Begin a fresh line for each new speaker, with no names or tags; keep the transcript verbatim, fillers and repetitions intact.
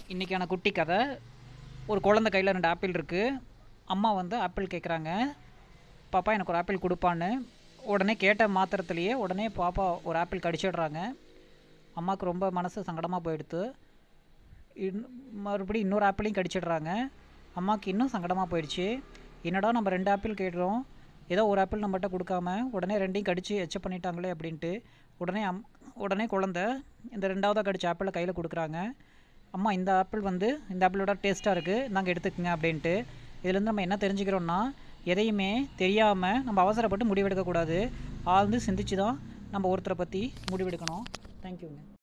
இன்றைக்கான குட்டி கதை. ஒரு குழந்தை கையில் ரெண்டு ஆப்பிள் இருக்குது. அம்மா வந்து ஆப்பிள் கேட்குறாங்க. பாப்பா எனக்கு ஒரு ஆப்பிள் கொடுப்பான்னு. உடனே கேட்ட மாத்திரத்துலேயே உடனே பாப்பா ஒரு ஆப்பிள் கடிச்சிடுறாங்க. அம்மாவுக்கு ரொம்ப மனசு சங்கடமாக போயிடுத்து. இன் மறுபடியும் இன்னொரு ஆப்பிளையும் கடிச்சிடுறாங்க. அம்மாவுக்கு இன்னும் சங்கடமாக போயிடுச்சு. என்னடா நம்ம ரெண்டு ஆப்பிள் கேட்குறோம், ஏதோ ஒரு ஆப்பிள் நம்மகிட்ட கொடுக்காம உடனே ரெண்டையும் கடித்து எச்ச பண்ணிட்டாங்களே அப்படின்ட்டு உடனே அம் உடனே குழந்த இந்த ரெண்டாவதாக கடிச்ச ஆப்பிளை கையில் கொடுக்குறாங்க. அம்மா இந்த ஆப்பிள் வந்து இந்த ஆப்பிளோட டேஸ்ட்டாக இருக்குது, நாங்கள் எடுத்துக்கங்க அப்படின்ட்டு. இதுலேருந்து நம்ம என்ன தெரிஞ்சுக்கிறோன்னா, எதையுமே தெரியாமல் நம்ம அவசரப்பட்டு முடிவெடுக்கக்கூடாது. ஆழ்ந்து சிந்திச்சு தான் நம்ம ஒருத்தரை பற்றி முடிவெடுக்கணும். தேங்க்யூங்க.